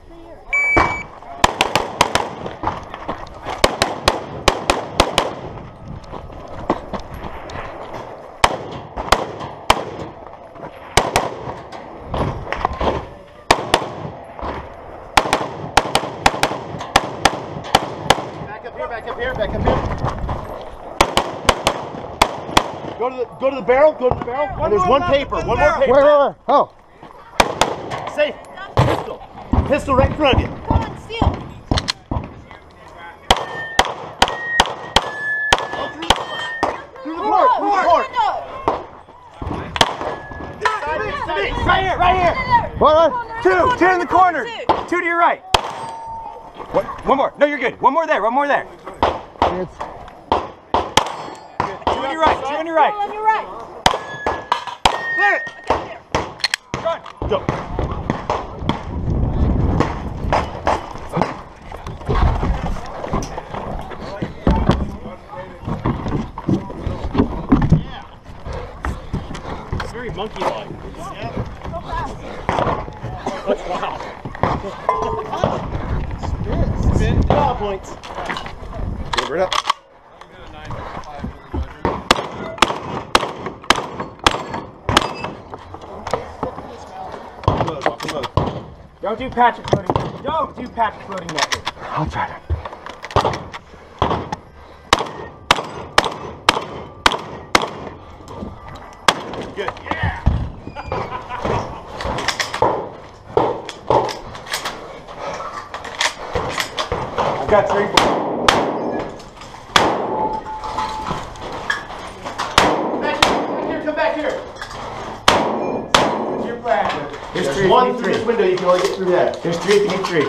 Back up here. Go to the barrel. And there's one paper. One more paper. Where? Oh. Safe. Pistol right in front of you. Come on, steal. Through the court. Right here. What? Two in the corner. Two to your right. One more. No, you're good. One more there. It's... Two on your right. On your right. Clear it. Go. It's very monkey-like. Wow. Spin. Points. Give it up. Don't do Patrick floating. Don't do Patrick floating method. I'll try to. Good. Yeah. I've got 3 for you. Come back here. What's your plan? There's There's one through this window. You can only get through that. There's 3 if you need 3.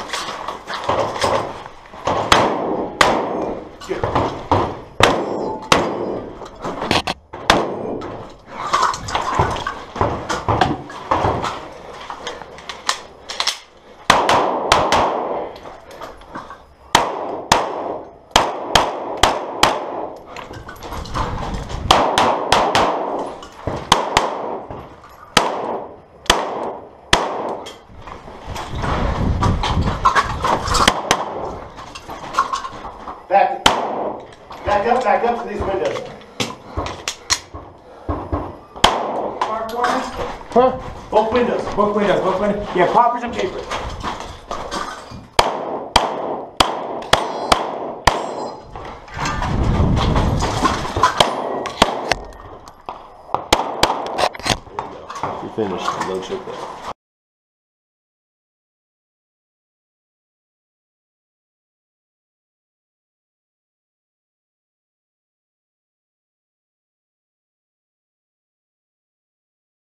Good. Back up to these windows. Far corner. Huh? Both windows. Yeah, poppers and paper. You're finished. No chip there.